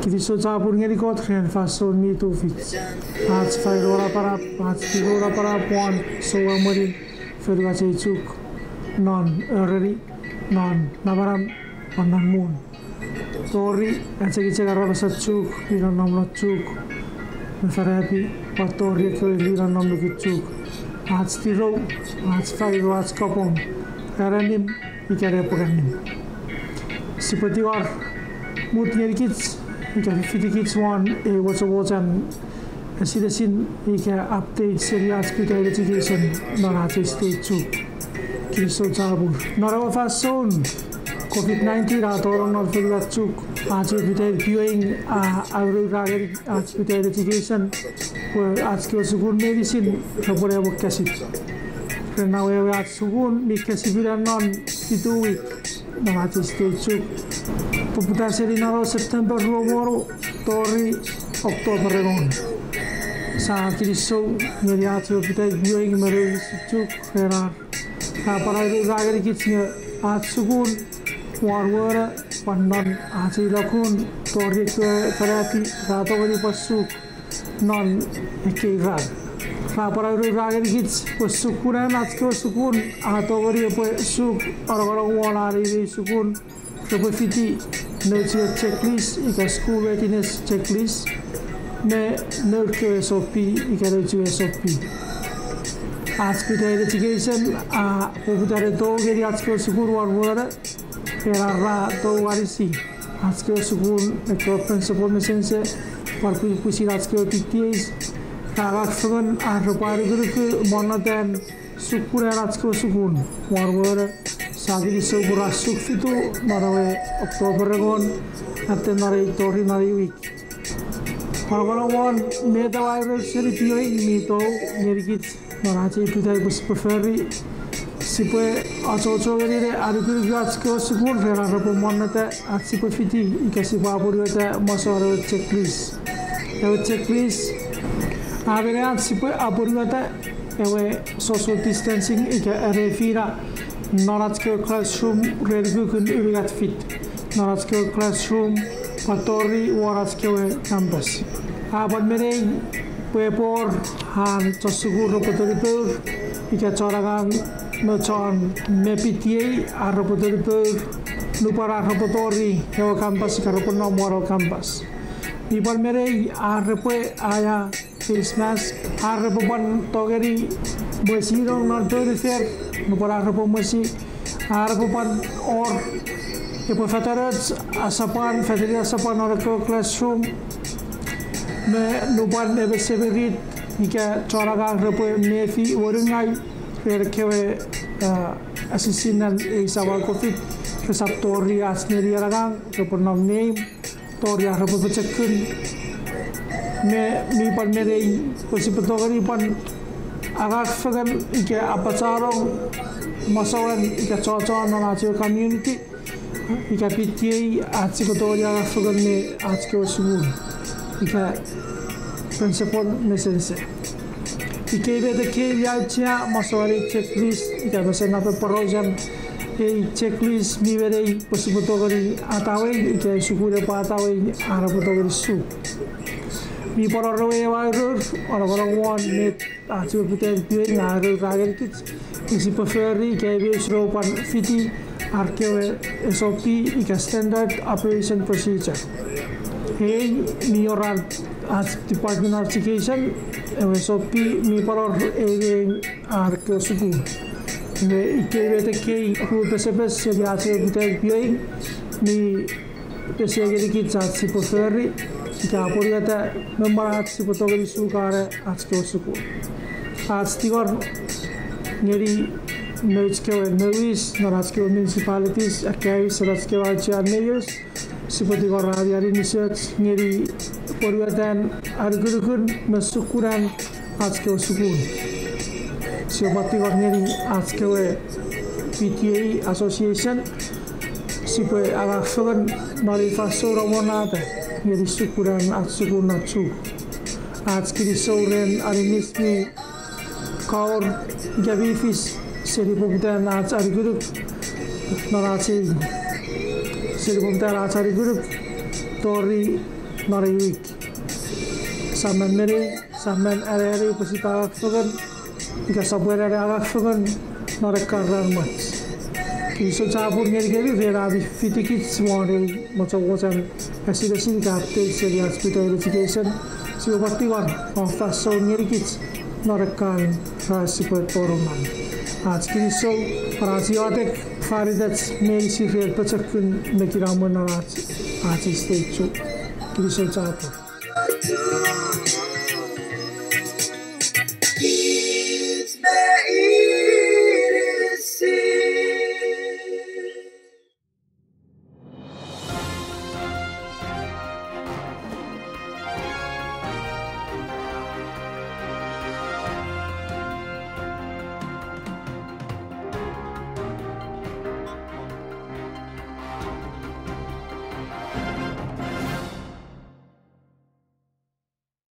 Kinisow Chappur ngeri kot khen fason mi tu fit आज फाइरोरा para आज फिरोरा para Waan Sapuk marin फिर वाचे Chuuk non ereri non nabaram non moon tori acha kiche garra basa Chuuk biran namlo Chuuk mefarapi patori ke biran namlo Chuuk आज tiro आज fairo आज kapon karanim ikare paganim sipati war mut ngeri kids ikare fiti kids one watch Asidasin ika update serious pita education narache state Chuuk Kinisow Chappur narawa fason COVID-19 ratorong nalfilga Chuuk आज pita viewing agro ragari आज pita education आज के सुकून medicine खबरे वो कैसी renawe आज सुकून mi कैसी biran non itu week narache state Chuuk poputar seri naro September romoro tori Oktober regon sa Kinisow ngeri atio pita viewing mere Chuuk herar para ragari kitsnya at sugun warwara pandan aci lakun tori ke terapi rato gari pasuk non ekirag para ragari kits pasukuran atko sukun ato gari pasuk orang-orang walari sukun kepefiti nurture checklist ika school readiness checklist me nurture SOP ika nurture SOP आज pita education poputar to geri आज के सुकून warwara era to warisi आज के सुकून एक principal mesense par pusi आज के PTAs karak sugan arpari guru ke monaten sukure आज के सुकून warwara sagili sobura suk fitu narawe Oktober gon atte nari tori nari week Orang-orang meta virus seri pioi mito nyerikit narache pita bus preferi sipe aco gari re arukur gas ko sukun rera rapo monata asipe fiti ikasi babur gata masoro checklist ewe checklist avere asipe abur gata ewe social distancing ika refira norach classroom rergu kun urigat fit norach classroom patori warach campus aban merei pepor han tosugur ropotoritur ika choragang no chon me PTA ropotoritur nupara ropotori hewa campus karopono moral campus iban merei arrepe aya face mask arrepoban togeri besirong non torifer nupara ropomosi arrepoban or epo fatarat asapan fateri asapan orako classroom me nupan ebe severit ika choragang repo mefi warungai perkewe asisinan isawal covid resaptori asneri ragang repo nom name tori repo pecekun me mi pan merei posipetogari pan agar fagan ika apacharong masawan ika chochon nanacho community ika PTA atsikotori agar fagan me atsko sugun ika principal mesense ika beta ke yacha maswari checklist ika besena pe program checklist mi verei posibotogari atawe ika sukure patawe arapotogari su mi pororwe wairur orang-orang wan net acu puten puen ngaru ragen kits isi preferi ika be sropan fiti arkewe SOP ika standard operation procedure hey mi oran as Department of Education SOP mi paror arke suku me ikebete ke hu pesepes ya ase bitel pioi mi pesegeri ki chatsi poferi ka poriata member atsi potogeri sukare atske suku आज tigor ngeri nechke nevis naratske municipalities akai saratske vacha mayors sipati goradi ari research ngeri poriatan argurukun masukuran azke sukun sipati gorngeri azke PTA association sipe aga fagan nari fasora monata ngeri sukuran atsukun Chuuk आज Kinisow ren ari nismi kaur gabifis seri poputan आज arguruk narache seri poputan आज arguruk tori not a week. Samen meri, samen area pasipara fagan, ika somewhere area fagan, not a car much. Kinisow Chappur ngeri vera abi fitikits one much of residential captains area hospital education. So what the one of the so ngeri kids, not a car super forum. आज Kinisow Parasiatic Faridats Mary Sifir Pachakun Mekiraman आज State Chuuk Kinisow Chappur.